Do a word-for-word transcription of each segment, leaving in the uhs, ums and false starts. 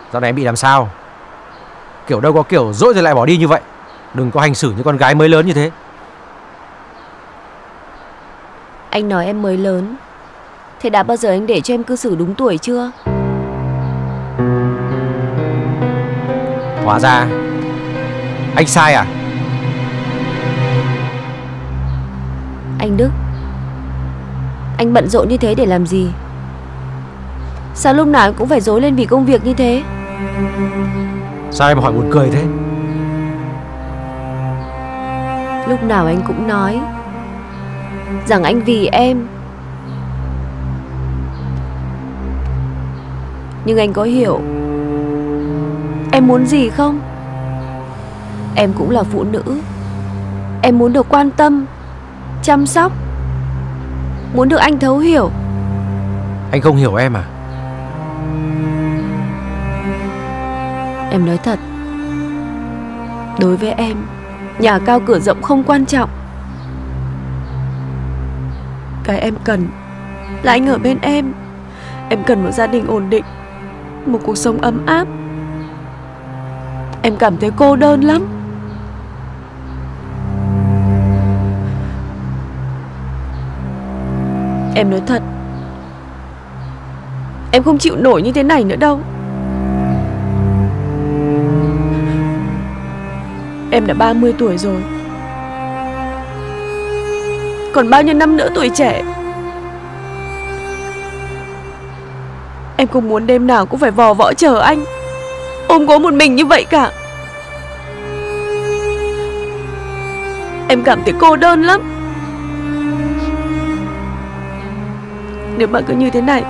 Dạo này em bị làm sao? Kiểu đâu có kiểu dỗi rồi lại bỏ đi như vậy. Đừng có hành xử như con gái mới lớn như thế. Anh nói em mới lớn, thế đã bao giờ anh để cho em cư xử đúng tuổi chưa? Hóa ra anh sai à? Anh Đức, anh bận rộn như thế để làm gì? Sao lúc nào cũng phải rối lên vì công việc như thế? Sao em hỏi buồn cười thế? Lúc nào anh cũng nói rằng anh vì em. Nhưng anh có hiểu em muốn gì không? Em cũng là phụ nữ. Em muốn được quan tâm, chăm sóc, muốn được anh thấu hiểu. Anh không hiểu em à? Em nói thật, đối với em, nhà cao cửa rộng không quan trọng. Cái em cần là anh ở bên em. Em cần một gia đình ổn định, một cuộc sống ấm áp. Em cảm thấy cô đơn lắm. Em nói thật, em không chịu nổi như thế này nữa đâu. Em đã ba mươi tuổi rồi, còn bao nhiêu năm nữa tuổi trẻ. Em không muốn đêm nào cũng phải vò võ chờ anh, ôm gối một mình như vậy cả. Em cảm thấy cô đơn lắm. Nếu mà cứ như thế này,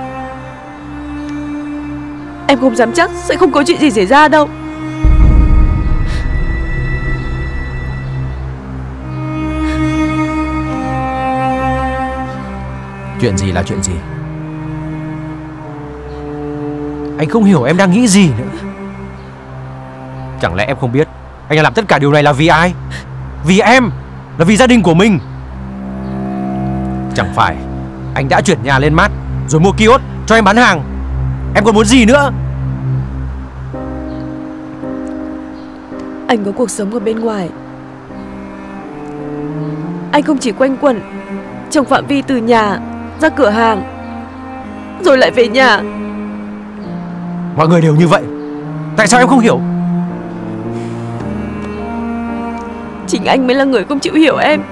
em không dám chắc sẽ không có chuyện gì xảy ra đâu. Chuyện gì là chuyện gì? Anh không hiểu em đang nghĩ gì nữa. Chẳng lẽ em không biết anh đang làm tất cả điều này là vì ai? Vì em, là vì gia đình của mình. Chẳng phải anh đã chuyển nhà lên Mát rồi mua kiosk cho em bán hàng. Em còn muốn gì nữa? Anh có cuộc sống ở bên ngoài. Anh không chỉ quanh quẩn trong phạm vi từ nhà ra cửa hàng rồi lại về nhà. Mọi người đều như vậy, tại sao em không hiểu? Chính anh mới là người không chịu hiểu em.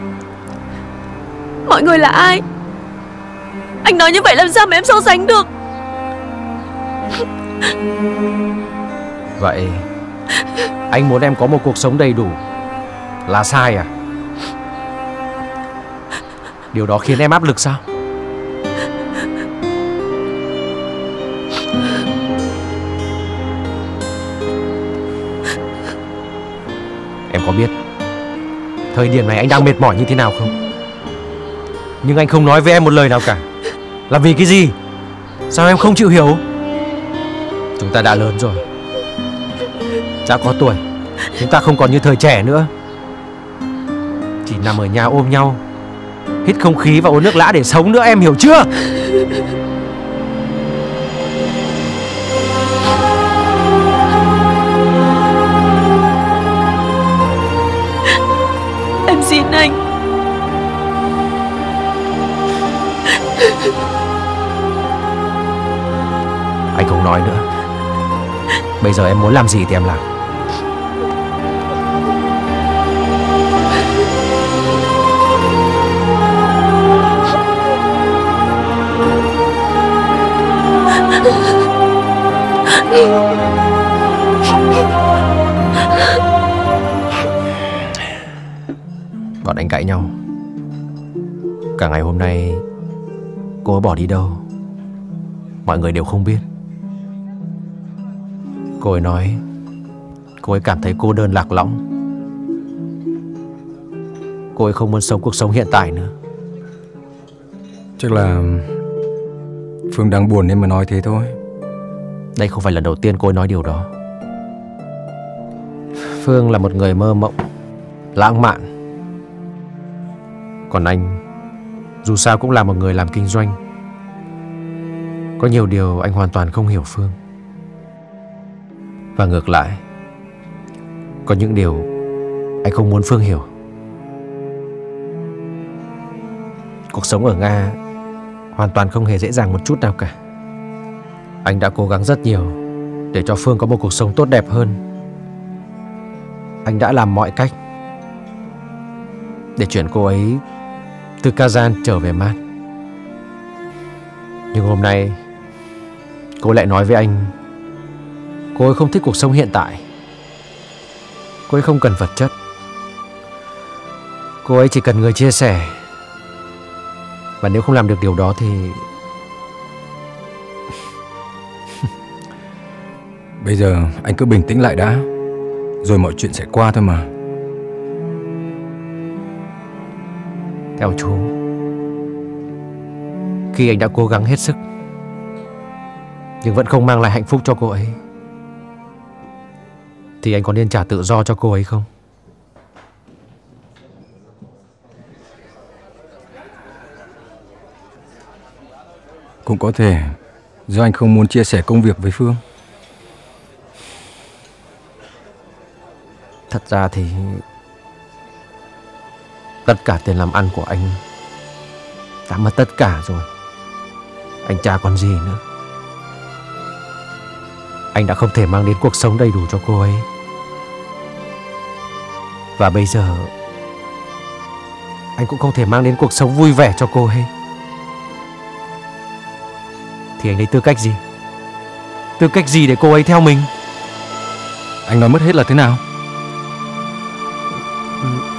Mọi người là ai? Anh nói như vậy làm sao mà em so sánh được? Vậy anh muốn em có một cuộc sống đầy đủ là sai à? Điều đó khiến em áp lực sao? Em có biết thời điểm này anh đang mệt mỏi như thế nào không? Nhưng anh không nói với em một lời nào cả. Là vì cái gì? Sao em không chịu hiểu? Chúng ta đã lớn rồi, đã có tuổi. Chúng ta không còn như thời trẻ nữa. Chỉ nằm ở nhà ôm nhau, hít không khí và uống nước lã để sống nữa, em hiểu chưa? Em xin anh. Anh không nói nữa. Bây giờ em muốn làm gì thì em làm. Bọn anh cãi nhau. Cả ngày hôm nay cô ấy bỏ đi đâu mọi người đều không biết. Cô ấy nói cô ấy cảm thấy cô đơn lạc lõng. Cô ấy không muốn sống cuộc sống hiện tại nữa. Chắc là Phương đang buồn nên mà nói thế thôi. Đây không phải lần đầu tiên cô ấy nói điều đó. Phương là một người mơ mộng, lãng mạn. Còn anh dù sao cũng là một người làm kinh doanh. Có nhiều điều anh hoàn toàn không hiểu Phương. Và ngược lại, có những điều anh không muốn Phương hiểu. Cuộc sống ở Nga hoàn toàn không hề dễ dàng một chút nào cả. Anh đã cố gắng rất nhiều để cho Phương có một cuộc sống tốt đẹp hơn. Anh đã làm mọi cách để chuyển cô ấy từ Kazan trở về Man. Nhưng hôm nay cô lại nói với anh cô ấy không thích cuộc sống hiện tại. Cô ấy không cần vật chất. Cô ấy chỉ cần người chia sẻ. Và nếu không làm được điều đó thì Bây giờ anh cứ bình tĩnh lại đã, rồi mọi chuyện sẽ qua thôi mà. Theo chú, khi anh đã cố gắng hết sức nhưng vẫn không mang lại hạnh phúc cho cô ấy, thì anh có nên trả tự do cho cô ấy không? Cũng có thể do anh không muốn chia sẻ công việc với Phương. Thật ra thì tất cả tiền làm ăn của anh đã mất tất cả rồi. Anh chả còn gì nữa. Anh đã không thể mang đến cuộc sống đầy đủ cho cô ấy. Và bây giờ anh cũng không thể mang đến cuộc sống vui vẻ cho cô ấy. Thì anh lấy tư cách gì? Tư cách gì để cô ấy theo mình? Anh nói mất hết là thế nào? Ừ.